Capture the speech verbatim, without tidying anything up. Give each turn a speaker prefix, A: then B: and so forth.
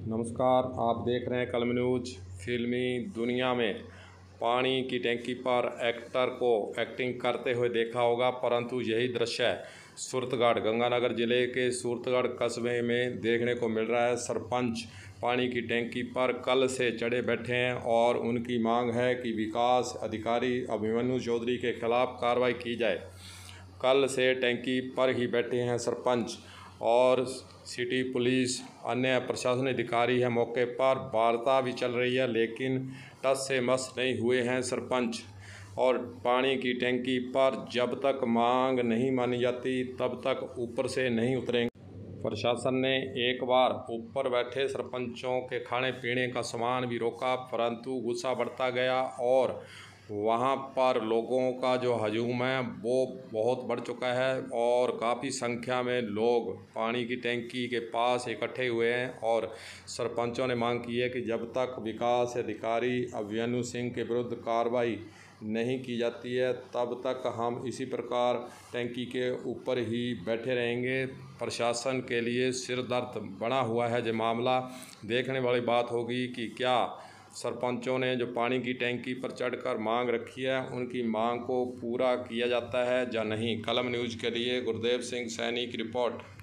A: नमस्कार, आप देख रहे हैं कलम न्यूज। फिल्मी दुनिया में पानी की टैंकी पर एक्टर को एक्टिंग करते हुए देखा होगा, परंतु यही दृश्य सूरतगढ़ गंगानगर जिले के सूरतगढ़ कस्बे में देखने को मिल रहा है। सरपंच पानी की टैंकी पर कल से चढ़े बैठे हैं और उनकी मांग है कि विकास अधिकारी अभिमन्यु चौधरी के खिलाफ कार्रवाई की जाए। कल से टैंकी पर ही बैठे हैं सरपंच और सिटी पुलिस, अन्य प्रशासनिक अधिकारी है मौके पर। वार्ता भी चल रही है, लेकिन टस से मस नहीं हुए हैं सरपंच। और पानी की टैंकी पर जब तक मांग नहीं मानी जाती तब तक ऊपर से नहीं उतरेंगे। प्रशासन ने एक बार ऊपर बैठे सरपंचों के खाने पीने का सामान भी रोका, परंतु गुस्सा बढ़ता गया और वहां पर लोगों का जो हजूम है वो बहुत बढ़ चुका है और काफ़ी संख्या में लोग पानी की टैंकी के पास इकट्ठे हुए हैं। और सरपंचों ने मांग की है कि जब तक विकास अधिकारी अभिमन्यु सिंह के विरुद्ध कार्रवाई नहीं की जाती है तब तक हम इसी प्रकार टैंकी के ऊपर ही बैठे रहेंगे। प्रशासन के लिए सिर दर्द बना हुआ है। जो मामला देखने वाली बात होगी कि क्या सरपंचों ने जो पानी की टैंकी पर चढ़कर मांग रखी है उनकी मांग को पूरा किया जाता है या नहीं। कलम न्यूज़ के लिए गुरदेव सिंह सैनी की रिपोर्ट।